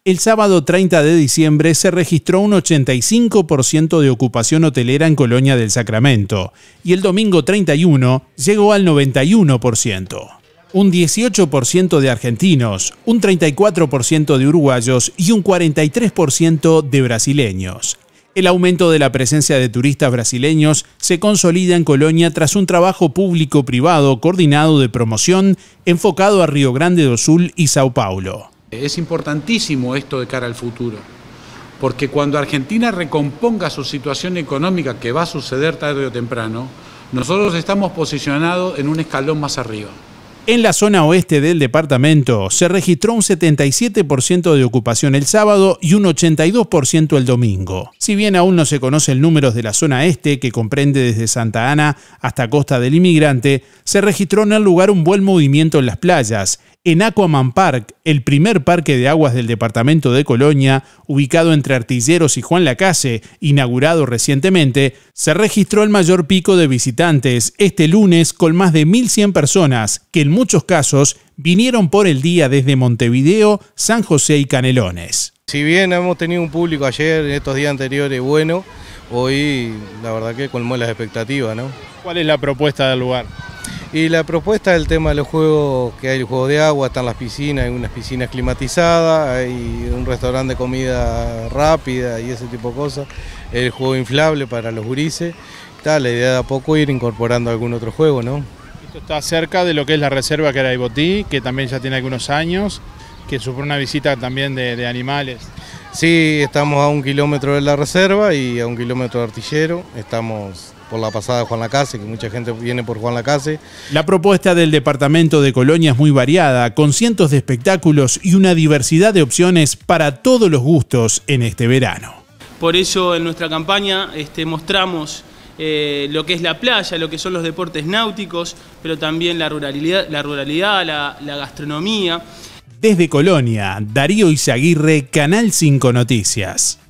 El sábado 30 de diciembre se registró un 85% de ocupación hotelera en Colonia del Sacramento y el domingo 31 llegó al 91%. Un 18% de argentinos, un 34% de uruguayos y un 43% de brasileños. El aumento de la presencia de turistas brasileños se consolida en Colonia tras un trabajo público-privado coordinado de promoción enfocado a Río Grande do Sul y Sao Paulo. Es importantísimo esto de cara al futuro, porque cuando Argentina recomponga su situación económica, que va a suceder tarde o temprano, nosotros estamos posicionados en un escalón más arriba. En la zona oeste del departamento se registró un 77% de ocupación el sábado y un 82% el domingo. Si bien aún no se conoce el número de la zona este, que comprende desde Santa Ana hasta Costa del Inmigrante, se registró en el lugar un buen movimiento en las playas. En Aquaman Park, el primer parque de aguas del departamento de Colonia, ubicado entre Artilleros y Juan Lacase, inaugurado recientemente, se registró el mayor pico de visitantes este lunes con más de 1.100 personas, que en muchos casos vinieron por el día desde Montevideo, San José y Canelones. Si bien hemos tenido un público ayer, en estos días anteriores, bueno, hoy la verdad que colmó las expectativas, ¿no? ¿Cuál es la propuesta del lugar? Y la propuesta del tema de los juegos, que hay el juego de agua, están las piscinas, hay unas piscinas climatizadas, hay un restaurante de comida rápida y ese tipo de cosas, el juego inflable para los gurises, está la idea de a poco ir incorporando algún otro juego, ¿no? Esto está cerca de lo que es la reserva Caraibotí, que también ya tiene algunos años, que supone una visita también de animales. Sí, estamos a 1 kilómetro de la reserva y a 1 kilómetro de Artillero, estamos por la pasada de Juan Lacase, que mucha gente viene por Juan Lacase. La propuesta del departamento de Colonia es muy variada, con cientos de espectáculos y una diversidad de opciones para todos los gustos en este verano. Por eso en nuestra campaña mostramos lo que es la playa, lo que son los deportes náuticos, pero también la ruralidad, la gastronomía. Desde Colonia, Darío Izaguirre, Canal 5 Noticias.